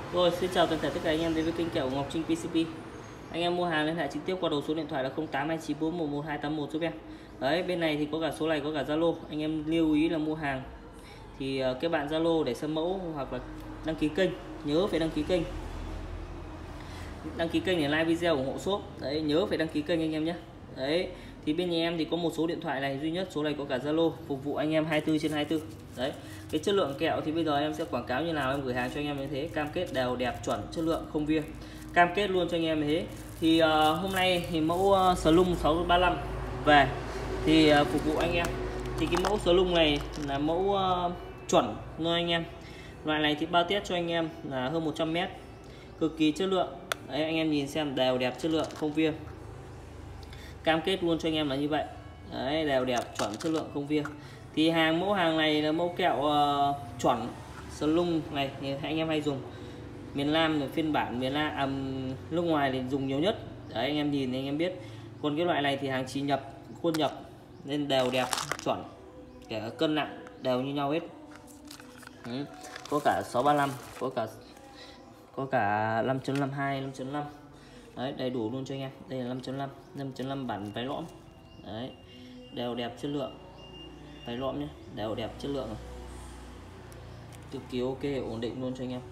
Rồi, xin chào toàn thể tất cả anh em đến với kênh kèo của Ngọc Trinh PCB. Anh em mua hàng liên hệ trực tiếp qua đầu số điện thoại là 0829411281 giúp em. Đấy, bên này thì có cả số này, có cả Zalo. Anh em lưu ý là mua hàng thì các bạn Zalo để xem mẫu hoặc là đăng ký kênh, nhớ phải đăng ký kênh. Đăng ký kênh để like video ủng hộ shop. Đấy, nhớ phải đăng ký kênh anh em nhé. Đấy, thì bên nhà em thì có một số điện thoại này duy nhất, số này có cả Zalo phục vụ anh em 24/24. Đấy, cái chất lượng kẹo thì bây giờ em sẽ quảng cáo như nào, em gửi hàng cho anh em như thế, cam kết đều đẹp chuẩn chất lượng không via, cam kết luôn cho anh em như thế. Thì hôm nay thì mẫu Slung 635 về thì phục vụ anh em. Thì cái mẫu Slung này là mẫu chuẩn luôn anh em. Loại này thì bao test cho anh em là hơn 100m, cực kỳ chất lượng. Đấy, anh em nhìn xem đều đẹp chất lượng không via, cam kết luôn cho anh em là như vậy. Đấy, đều đẹp chuẩn chất lượng không via. Thì mẫu hàng này là mẫu kẹo chuẩn Slung này thì anh em hay dùng miền Nam, phiên bản miền Nam nước ngoài thì dùng nhiều nhất. Đấy, anh em nhìn thì anh em biết. Còn cái loại này thì hàng chỉ nhập, khuôn nhập nên đều đẹp chuẩn, kể cả cân nặng đều như nhau hết. Có cả 635, có cả 5.52, 5.5. Đấy, đầy đủ luôn cho anh em. Đây là 5.5, 5.5 bản váy lõm. Đấy, đều đẹp chất lượng váy lõm nhé, đều đẹp chất lượng, cực kỳ ok, ổn định luôn cho anh em.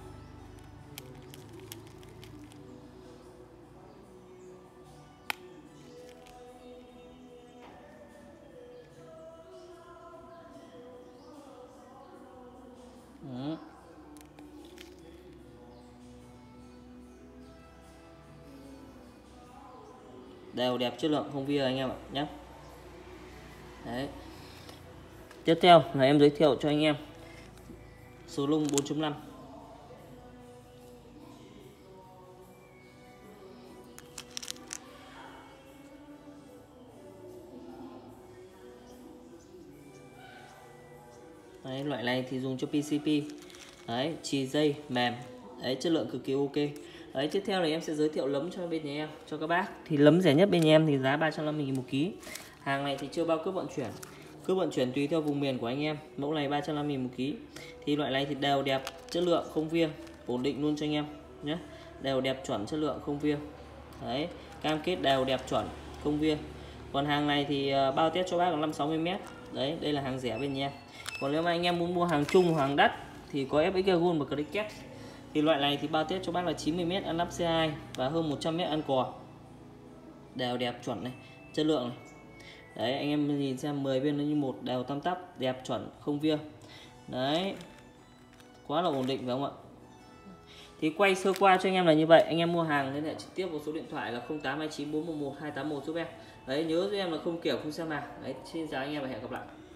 Đều đẹp chất lượng không via anh em ạ nhé. Đấy, tiếp theo là em giới thiệu cho anh em Slung 4.5. Đấy, loại này thì dùng cho PCB. Đấy, chì dây mềm. Đấy, chất lượng cực kỳ ok. Đấy, tiếp theo là em sẽ giới thiệu lấm cho bên nhà em, cho các bác. Thì lấm rẻ nhất bên nhà em thì giá 350.000 một ký. Hàng này thì chưa bao cước vận chuyển. Cước vận chuyển tùy theo vùng miền của anh em. Mẫu này 350.000 một ký. Thì loại này thì đều đẹp chất lượng không via, ổn định luôn cho anh em nhé. Đều đẹp chuẩn chất lượng không via. Đấy, cam kết đều đẹp chuẩn không via. Còn hàng này thì bao test cho bác là 560m. Đấy, đây là hàng rẻ bên nhà em. Còn nếu mà anh em muốn mua hàng chung, hàng đắt thì có FX Gold và Cricket. Thì loại này thì bao test cho bác là 90m ăn lắp C2 và hơn 100m ăn cò. Đều đẹp chuẩn này, chất lượng này. Đấy, anh em nhìn xem 10 viên nó như một, đều tăm tắp, đẹp chuẩn không via. Đấy, quá là ổn định phải không ạ? Thì quay sơ qua cho anh em là như vậy. Anh em mua hàng liên hệ trực tiếp vào số điện thoại là 0829411281 giúp em. Đấy, nhớ giúp em là không kiểu không xem hàng. Đấy, xin chào anh em và hẹn gặp lại.